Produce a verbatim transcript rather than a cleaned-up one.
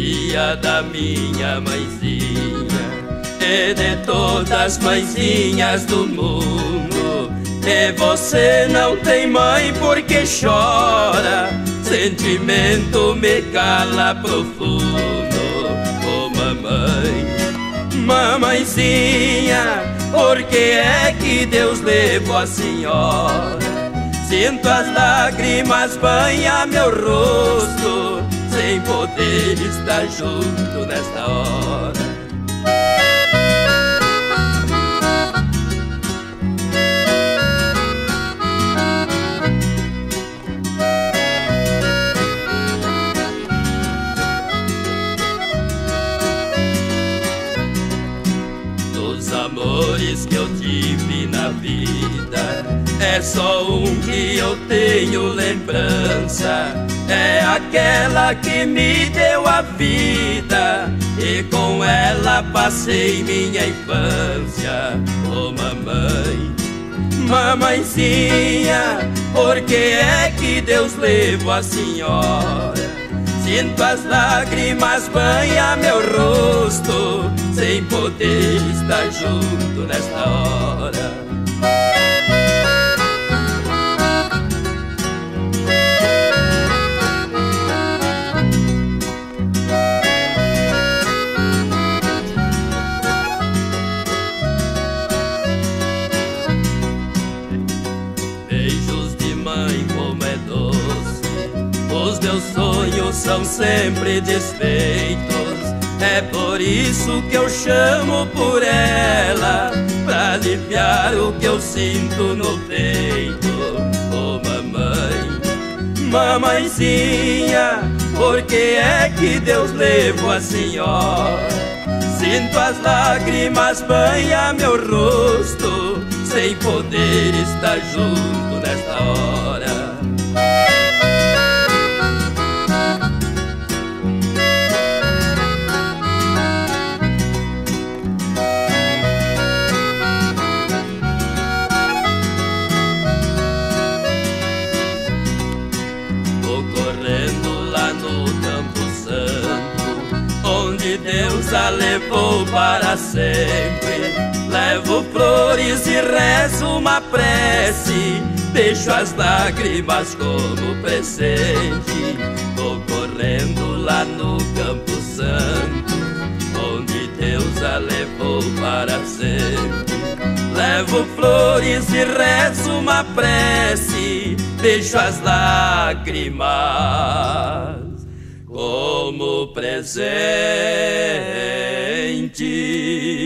dia da minha mãezinha e de todas as mãezinhas do mundo. E você não tem mãe porque chora, sentimento me cala profundo. Oh mamãe, mamãezinha, por que é que Deus levou a senhora? Sinto as lágrimas banhar meu rosto, sem poder estar junto nesta hora. Dos amores que eu tive na vida, é só um que eu tenho lembrança. É aquela que me deu a vida e com ela passei minha infância. Oh mamãe, mamãezinha, por que é que Deus levou a senhora? Sinto as lágrimas banhar meu rosto, sem poder estar junto nesta hora. Beijos de mãe, como é doce, os meus sonhos são sempre desfeitos. É por isso que eu chamo por ela, pra aliviar o que eu sinto no peito. Oh mamãe, mamãezinha, por que é que Deus levou a senhora? Sinto as lágrimas banhar meu rosto, sem poder estar junto nesta hora. Vou correndo lá no Campo Santo, onde Deus a levou para sempre. Levo flores e rezo uma prece, deixo as lágrimas como presente. Vou correndo lá no Campo Santo, onde Deus a levou para sempre. Levo flores e rezo uma prece, deixo as lágrimas como presente.